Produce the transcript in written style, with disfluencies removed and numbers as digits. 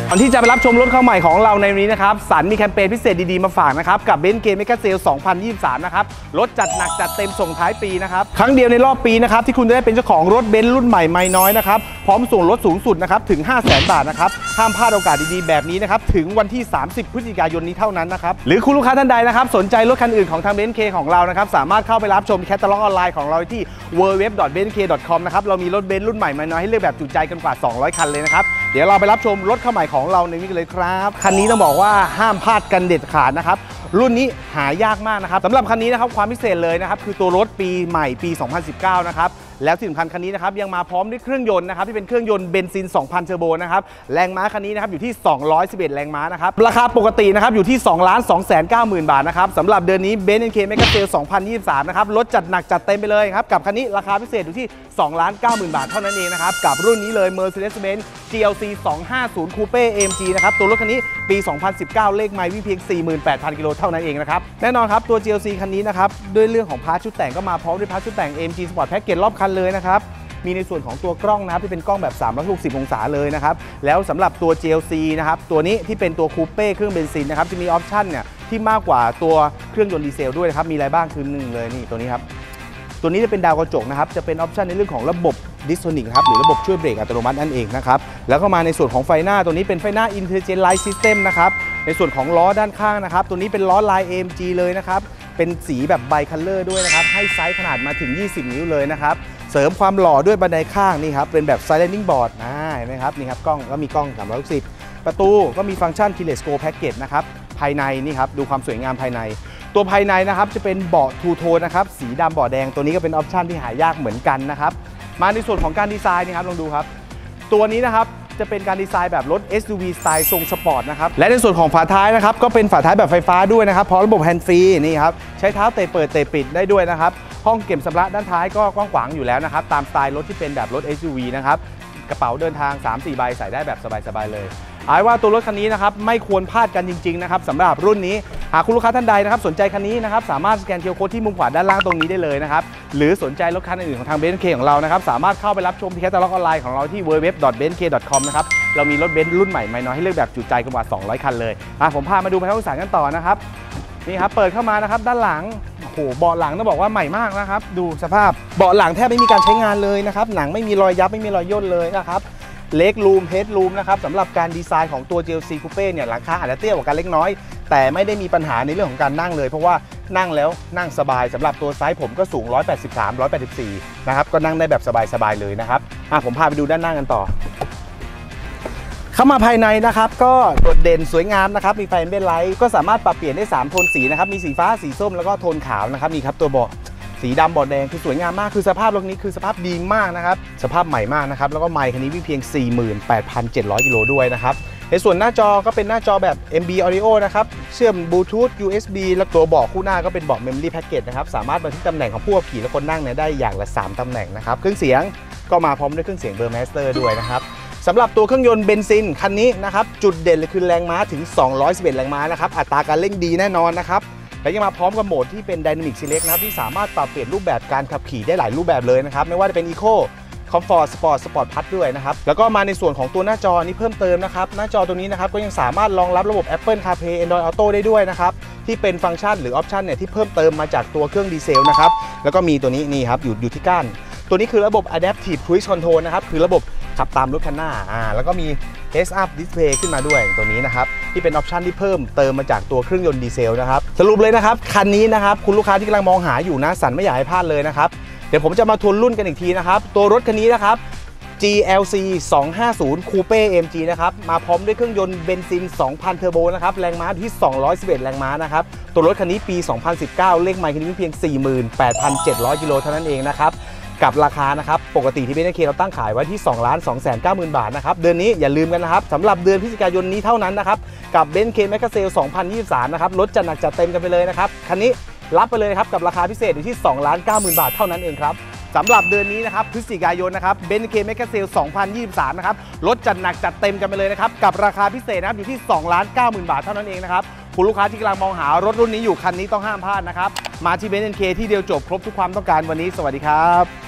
ก่อนที่จะไปรับชมรถเข้าใหม่ของเราในวันนี้นะครับสันมีแคมเปญพิเศษดีๆมาฝากนะครับกับเบนซ์เกมเมกาเซล 2023 นะครับรถจัดหนักจัดเต็มส่งท้ายปีนะครับครั้งเดียวในรอบปีนะครับที่คุณจะได้เป็นเจ้าของรถเบนซ์รุ่นใหม่ไม่น้อยนะครับพร้อมส่งลดสูงสุดนะครับถึง 500,000 บาทนะครับห้ามพลาดโอกาสดีๆแบบนี้นะครับถึงวันที่ 30 พฤศจิกายนนี้เท่านั้นนะครับหรือคุณลูกค้าท่านใดนะครับสนใจรถคันอื่นของทางเบนซ์เคของเรานะครับสามารถเข้าไปรับชมแคตตาล็อกออนไลน์ของเราที่ www.benz.com นะครับเรามีรถเบนซ์รุ่นใหม่ไม่น้อยให้เลือกแบบจุใจกันกว่า200คันเลยนะครับเดี๋ยวเราไปรับชมรถเข้าใหม่ของเราในนี้กันเลยครับคันนี้ต้องบอกว่าห้ามพลาดกันเด็ดขาดนะครับรุ่นนี้หายากมากนะครับสำหรับคันนี้นะครับความพิเศษเลยนะครับคือตัวรถปีใหม่ปี 2019 นะครับแล้วที่สำคัญคันนี้นะครับยังมาพร้อมด้วยเครื่องยนต์นะครับที่เป็นเครื่องยนต์เบนซิน 2,000 เทอร์โบนะครับแรงม้าคันนี้นะครับอยู่ที่211แรงม้านะครับราคาปกตินะครับอยู่ที่ 2,290,000 บาทนะครับสำหรับเดือนนี้เบนซ์ NK Mega Sale 2023 นะครับลดจัดหนักจัดเต็มไปเลยครับกับคันนี้ราคาพิเศษอยู่ที่ 2,90,000 บาทเท่านั้นเองนะครับกับรุ่นนี้เลย Mercedes-Benz GLC 250 Coupe AMG นะครับตัวรถคันนี้ปี 2019 เลขไมล์วิ่งเพียง 48,000 กิโลเท่านั้นเองนะครับแน่นอนครับตัว GLC คันนี้นะครับด้วยเรื่องของพาร์ทชุดแต่งก็มาพร้อมด้วยพาร์ทชุดแต่ง AMG Sport Package รอบคันเลยนะครับมีในส่วนของตัวกล้องนะครับที่เป็นกล้องแบบ360 องศาเลยนะครับแล้วสำหรับตัว GLC นะครับตัวนี้ที่เป็นตัวคูเป้เครื่องเบนซินนะครับจะมีออปชั่นเนี่ยที่มากกว่าตัวเครื่องยนต์ดีเซลด้วยนะครับมีอะไรบ้างคือ1เลยนี่ตัวนี้ครับตัวนี้จะเป็นดาวกระจกนะครับจะเป็นออปชันในเรื่องของระบบดิสโทนิกครับหรือระบบช่วยเบรกอัตโนมัตินั่นเองนะครับแล้วก็มาในส่วนของไฟหน้าตัวนี้เป็นไฟหน้า Intelligent Light System นะครับในส่วนของล้อด้านข้างนะครับตัวนี้เป็นล้อลาย AMG เลยนะครับเป็นสีแบบไบคัลเลอร์ด้วยนะครับให้ไซส์ขนาดมาถึง20 นิ้วเลยนะครับเสริมความหล่อด้วยบันไดข้างนี่ครับเป็นแบบ Sliding Board เห็นไหมครับนี่ครับกล้องก็มีกล้อง360ประตูก็มีฟังก์ชัน Keyless Go Package นะครับภายในนี่ครับดูความสวยงามภายในตัวภายในนะครับจะเป็นเบาะทูโทนนะครับสีดำเบาะแดงตัวนี้ก็เป็นออปชันที่หายากเหมือนกันนะครับมาในส่วนของการดีไซน์นี่ครับลองดูครับตัวนี้นะครับจะเป็นการดีไซน์แบบรถ SUV สไตล์ทรงสปอร์ตนะครับและในส่วนของฝาท้ายนะครับก็เป็นฝาท้ายแบบไฟฟ้าด้วยนะครับพร้อมระบบแฮนด์ฟรีนี่ครับใช้เท้าเตะเปิดเตะปิดได้ด้วยนะครับห้องเก็บสัมภาระด้านท้ายก็กว้างขวางอยู่แล้วนะครับตามสไตล์รถที่เป็นแบบรถ SUV นะครับกระเป๋าเดินทาง 3-4 ใบใส่ได้แบบสบายๆเลยเอาว่าตัวรถคันนี้นะครับไม่ควรพลาดกันจริงๆนะครับสำหรับรุ่นนี้หากคุณลูกค้าท่านใดนะครับสนใจคันนี้นะครับสามารถสแกน QR Code ที่มุมขวาด้านล่างตรงนี้ได้เลยนะครับหรือสนใจรถคันอื่นของทาง Benz K ของเรานะครับสามารถเข้าไปรับชมที่แคตตาล็อกออนไลน์ของเราที่ www.benzk.com นะครับเรามีรถเบนซ์รุ่นใหม่ไม่น้อยให้เลือกแบบจุใจกว่า200 คันเลยผมพามาดูภายในห้องโดยสารกันต่อนะครับนี่ครับเปิดเข้ามานะครับด้านหลังโอ้โหเบาะหลังต้องบอกว่าใหม่มากนะครับดูสภาพเบาะหลังแทบไม่มีการใช้งานเลยนะครับหนังไม่มีรอยยับไม่มีรอยย่นเลยนะครับเล็กรูมเฮดรูมนะครับสำหรับการดีไซน์ของตัว GLC Coupe เนี่ยหลังคาอาจจะเตี้ยกว่ากันเล็กน้อยแต่ไม่ได้มีปัญหาในเรื่องของการนั่งเลยเพราะว่านั่งแล้วนั่งสบายสำหรับตัวไซส์ผมก็สูง183 184นะครับก็นั่งได้แบบสบายๆเลยนะครับผมพาไปดูด้านหน้ากันต่อเข้ามาภายในนะครับก็โดดเด่นสวยงามนะครับมีไฟเบนไลท์ก็สามารถปรับเปลี่ยนได้3โทนสีนะครับมีสีฟ้าสีส้มแล้วก็โทนขาวนะครับนี่ครับตัวเบาะสีดำบอดแดงคือสวยงามมากคือสภาพรถนี้คือสภาพดีมากนะครับสภาพใหม่มากนะครับแล้วก็ไมค์คันนี้วิ่งเพียง 48,700 กิโลด้วยนะครับในส่วนหน้าจอก็เป็นหน้าจอแบบ MB Audio นะครับเชื่อมบลูทูธ USB แล้วตัวเบาะคู่หน้าก็เป็นเบาะ Memory Package นะครับสามารถบันทึกตำแหน่งของผู้ขับขี่และคนนั่งเนี่ยได้อย่างละ3ตำแหน่งนะครับเครื่องเสียงก็มาพร้อมด้วยเครื่องเสียง Burmester ด้วยนะครับสำหรับตัวเครื่องยนต์เบนซินคันนี้นะครับจุดเด่นเลยคือแรงม้าถึง211แรงม้านะครับอัตราการเร่งดีแน่นอนนะครับและยังมาพร้อมกับโหมดที่เป็น Dynamic Select นะครับที่สามารถปรับเปลี่ยนรูปแบบการขับขี่ได้หลายรูปแบบเลยนะครับไม่ว่าจะเป็น Eco Comfort Sport Sport Plus ด้วยนะครับแล้วก็มาในส่วนของตัวหน้าจอนี้เพิ่มเติมนะครับหน้าจอตัวนี้นะครับก็ยังสามารถรองรับระบบ Apple CarPlay Android Auto ได้ด้วยนะครับที่เป็นฟังก์ชันหรือออปชันเนี่ยที่เพิ่มเติมมาจากตัวเครื่องดีเซลนะครับแล้วก็มีตัวนี้นี่ครับอยู่ที่ก้านตัวนี้คือระบบ Adaptive Cruise Control นะครับคือระบบขับตามรถคันหน้าแล้วก็มี Heads Up Display ขึ้นมาด้วยตัวนี้นะครับที่เป็นออปชันที่เพิ่มเติมมาจากตัวเครื่องยนต์ดีเซลนะครับสรุปเลยนะครับคันนี้นะครับคุณลูกค้าที่กำลังมองหาอยู่นะสันไม่อยากให้พลาดเลยนะครับเดี๋ยวผมจะมาทวนรุ่นกันอีกทีนะครับตัวรถคันนี้นะครับ GLC 250 Coupe AMG นะครับมาพร้อมด้วยเครื่องยนต์เบนซิน 2,000 เทอร์โบนะครับแรงม้าที่211แรงม้านะครับตัวรถคันนี้ปี 2019 เลขไมล์คันนี้เพียง 48,700 กิโลเท่านั้นเองนะครับกับราคานะครับปกติที่เบนซ์เคเราตั้งขายไว้ที่ 2,290,000 บาทนะครับเดือนนี้อย่าลืมกันนะครับสำหรับเดือนพฤศจิกายนนี้เท่านั้นนะครับกับเบนซ์เคแมกกาเซล 2023 นะครับลดจัดหนักจัดเต็มกันไปเลยนะครับคันนี้รับไปเลยครับกับราคาพิเศษอยู่ที่ 2,90,000 บาทเท่านั้นเองครับสำหรับเดือนนี้นะครับพฤศจิกายนนะครับเบนซ์เคแมกกาเซล 2023 นะครับลดจัดหนักจัดเต็มกันไปเลยนะครับกับราคาพิเศษนะครับอยู่ที่ 2,90,000 บาทเท่านั้นเองนะครับคุณลูกค้าที่กำลังมองหารถรุ่นนี้อยู่คันนี้ต้องห้ามพลาดนะครับมาที่เบนซ์เคที่เดียวจบครบทุกความต้องการวันนี้สวัสดีครับ